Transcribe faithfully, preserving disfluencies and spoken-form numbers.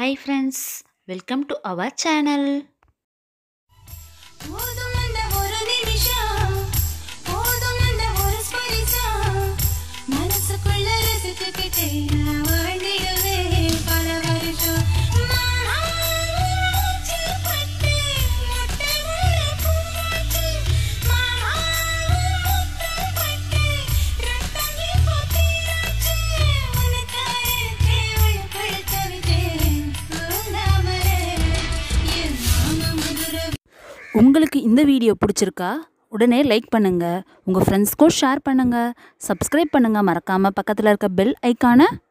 Hi friends, welcome to our channel. போதுமந்த ஒரு நிமிஷம் போதுமந்த ஒரு ஸ்பரிசம் மனசுக்குள்ள ரசிச்சுக்கிட்டே நான் வாழ்ந்திடுவே பல வருஷம் மாமாச்சி பட்டு முத்தமுள்ள பூமாச்சி மாமாச்சி பட்டு ரத்தம் இப்போ தீராச்சு உனக்காயிருக்கே உள்ள தவித்தேன் பூந்தாமரை என் மாமா மதுரை. உங்களுக்கு இந்த வீடியோ பிடிச்சிருக்கா உடனே லைக் பண்ணுங்க, உங்க ஃப்ரெண்ட்ஸ்க்கும் ஷேர் பண்ணுங்க, சப்ஸ்கிரைப் பண்ணுங்க, மறக்காம பக்கத்துல இருக்க பெல் ஐகானை